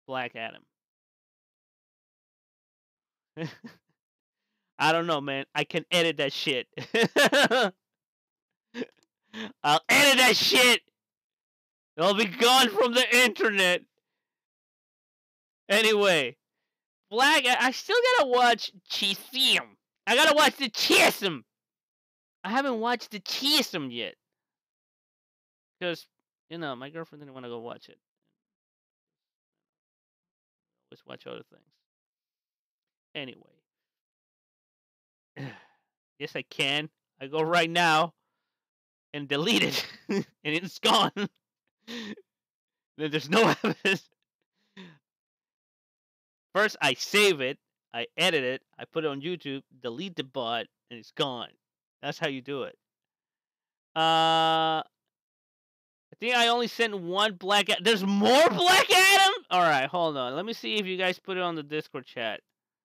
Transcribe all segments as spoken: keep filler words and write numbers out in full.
Black Adam. I don't know, man. I can edit that shit. I'll edit that shit. It'll be gone from the internet. Anyway, Black. I still gotta watch Chisum. I gotta watch the Chisum. I haven't watched the Chisum yet. Because, you know, my girlfriend didn't want to go watch it. Let's watch other things. Anyway. Yes, I can. I go right now and delete it. And it's gone. Then there's no evidence. First, I save it. I edit it. I put it on YouTube. Delete the bot. And it's gone. That's how you do it. Uh... I think I only sent one Black Adam. There's more Black Adam? Alright, hold on. Let me see if you guys put it on the Discord chat.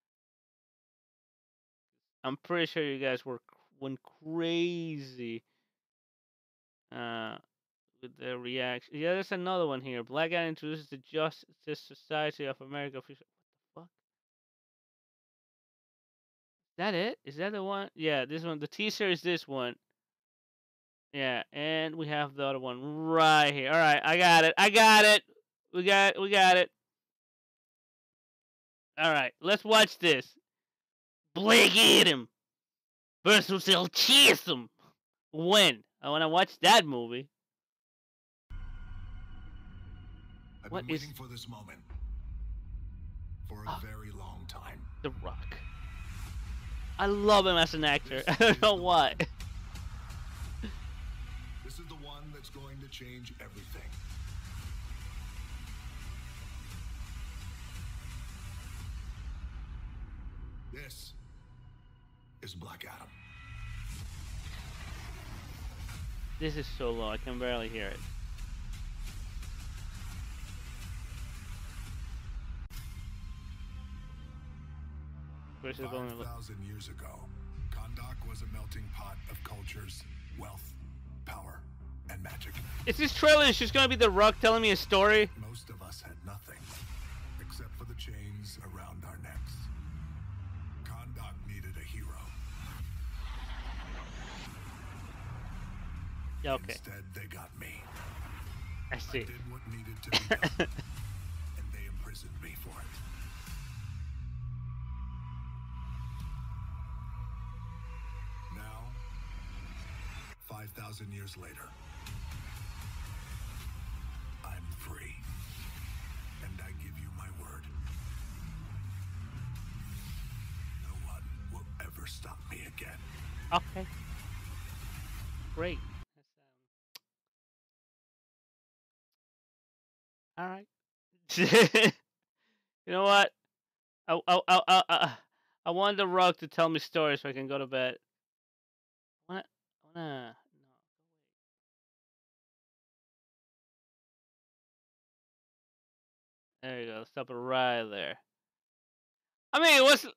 I'm pretty sure you guys were went crazy uh, with the reaction. Yeah, there's another one here. Black Adam introduces the Justice Society of America. What the fuck? Is that it? Is that the one? Yeah, this one. The teaser is this one. Yeah, and we have the other one right here. All right, I got it. I got it. We got we got it. All right, let's watch this. Black Adam versus El Chisum. When? I want to watch that movie. I've What been is waiting for this moment for a very long time. The Rock. I love him as an actor. I don't know why. This is the one that's going to change everything. This is Black Adam. This is so low. I can barely hear it. Five thousand years ago, Kahndaq was a melting pot of cultures, wealth, power, and magic. Is this trailer just gonna be The Rock telling me a story? Most of us had nothing, except for the chains around our necks. Kahndaq needed a hero. Yeah, okay. Instead, they got me. I see. I did what needed to be done, and they imprisoned me for it. Now, five thousand years later, I'm free, and I give you my word. No one will ever stop me again. Okay. Great. All right. You know what? I I I I I, I want The Rock to tell me stories so I can go to bed. I wanna I wanna no. There you go. Stop it right there. I mean, it was.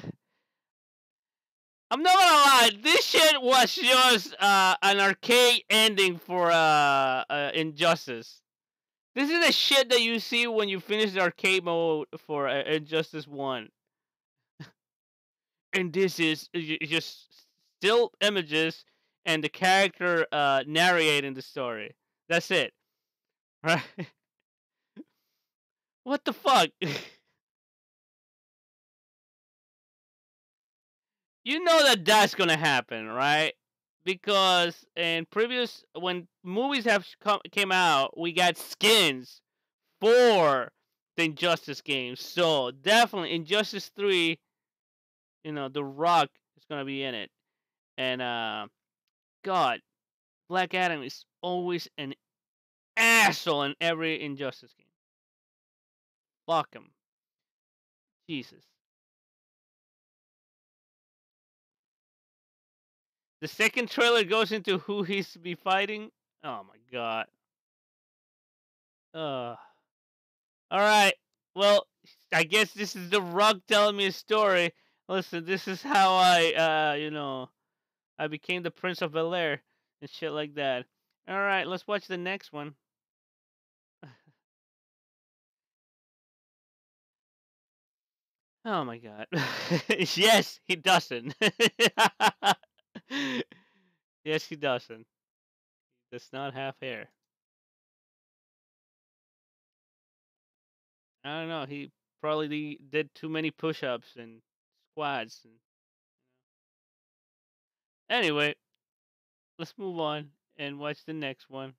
I'm not gonna lie. This shit was just uh, an arcade ending for uh, uh, Injustice. This is the shit that you see when you finish the arcade mode for uh, Injustice One. And this is y- just still images and the character uh, narrating the story. That's it, right? What the fuck? You know that that's gonna happen, right? Because in previous when movies have come came out, we got skins for the Injustice games. So definitely Injustice Three, you know, The Rock is gonna be in it, and uh, God, Black Adam is always an asshole in every Injustice game. Fuck him, Jesus. The second trailer goes into who he's to be fighting. Oh my God. Uh. All right. Well, I guess this is The Rock telling me a story. Listen, this is how I, uh, you know, I became the Prince of Bel Air and shit like that. All right, let's watch the next one. Oh my god. Yes, he doesn't. Yes, he doesn't. He does not have hair. I don't know. He probably did too many push-ups and squats. And anyway, let's move on and watch the next one.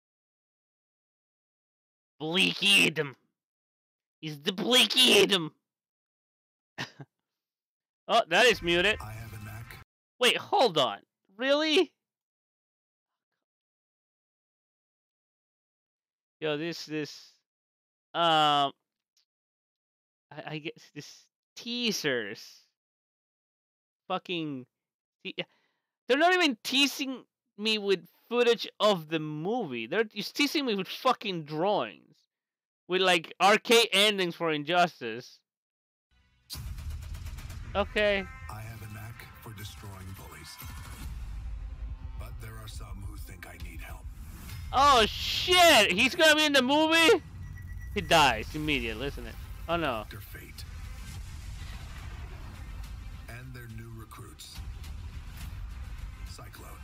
Bleaky Adam. He's the Bleaky Adam. Oh, that is muted. I have a knack. Wait, hold on. Really? Yo, this this um I, I guess this teasers. Fucking te- they're not even teasing me with footage of the movie. They're just teasing me with fucking drawings. With like arcade endings for Injustice. Okay. I have a knack for destroying bullies. But there are some who think I need help. Oh shit! He's gonna be in the movie? He dies immediately, isn't it? Oh no. Doctor Fate. And their new recruits. Cyclone.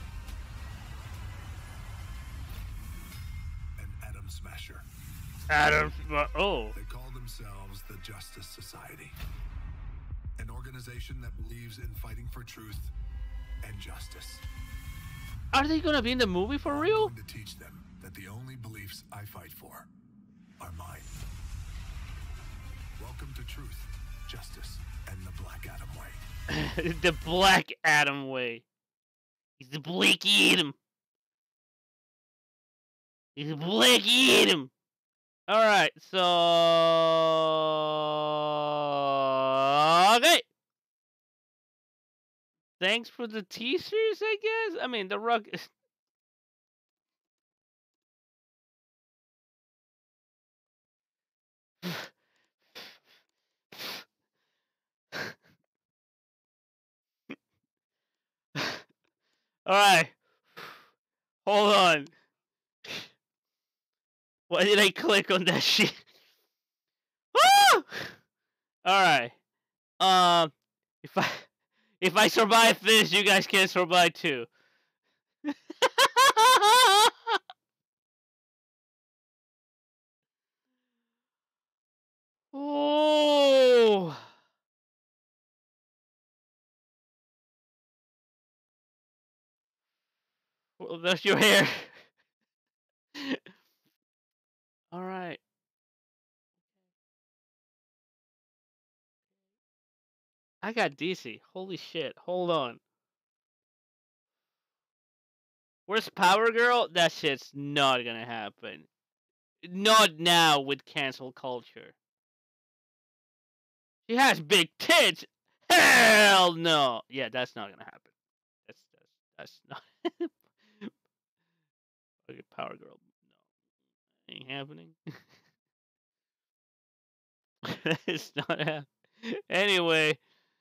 And Atom Smasher. Adam. Oh. They call themselves the Justice Society. An organization that believes in fighting for truth and justice. Are they gonna be in the movie for I'm real? going to teach them that the only beliefs I fight for are mine. Welcome to Truth, Justice, and the Black Adam Way. The Black Adam way. He's the Bleaky Adam. He's the Bleaky Adam. Alright, so okay. Thanks for the teasers, I guess. I mean, the Rock. All right, hold on. Why did I click on that shit? All right. Um, if I if I survive this, you guys can survive too. Oh. Well, that's your hair. All right. I got D C. Holy shit. Hold on. Where's Power Girl? That shit's not gonna happen. Not now with cancel culture. She has big tits. Hell no. Yeah, that's not gonna happen. That's that's that's not. Okay, Power Girl. No, ain't happening. It's not happening. Anyway.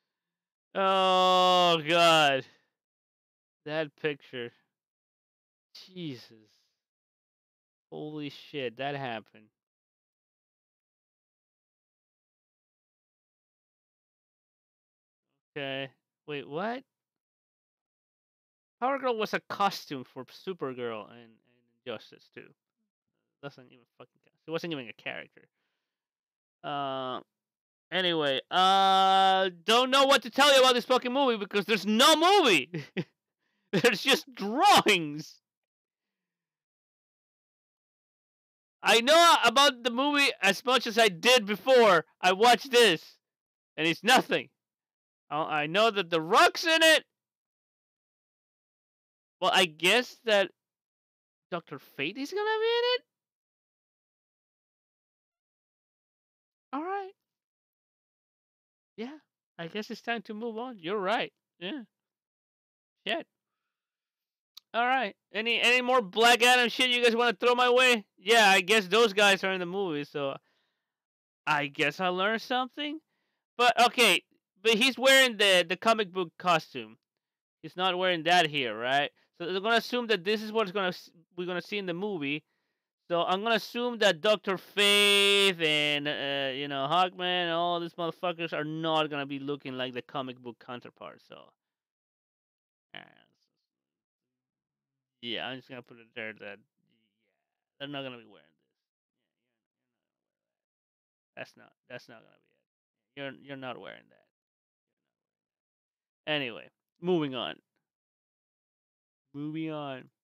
Oh god. That picture. Jesus. Holy shit, that happened. Okay. Wait, what? Power Girl was a costume for Supergirl and, and Injustice too. Doesn't even fucking count. She wasn't even a character. Uh, anyway, uh, don't know what to tell you about this fucking movie because there's no movie. There's just drawings. I know about the movie as much as I did before I watched this, and it's nothing. I I know that The Rock's in it. Well, I guess that Doctor Fate is gonna be in it. All right. Yeah, I guess it's time to move on. You're right. Yeah. Shit. All right. Any any more Black Adam shit you guys want to throw my way? Yeah, I guess those guys are in the movie, so I guess I learned something. But okay, but he's wearing the the comic book costume. He's not wearing that here, right? So they're gonna assume that this is what's gonna s- we're gonna see in the movie. So I'm gonna assume that Doctor Fate and uh, you know Hawkman and all these motherfuckers are not gonna be looking like the comic book counterpart. So uh, yeah, I'm just gonna put it there that yeah, they're not gonna be wearing this. That's not that's not gonna be it. You're you're not wearing that. Anyway, moving on. Moving on.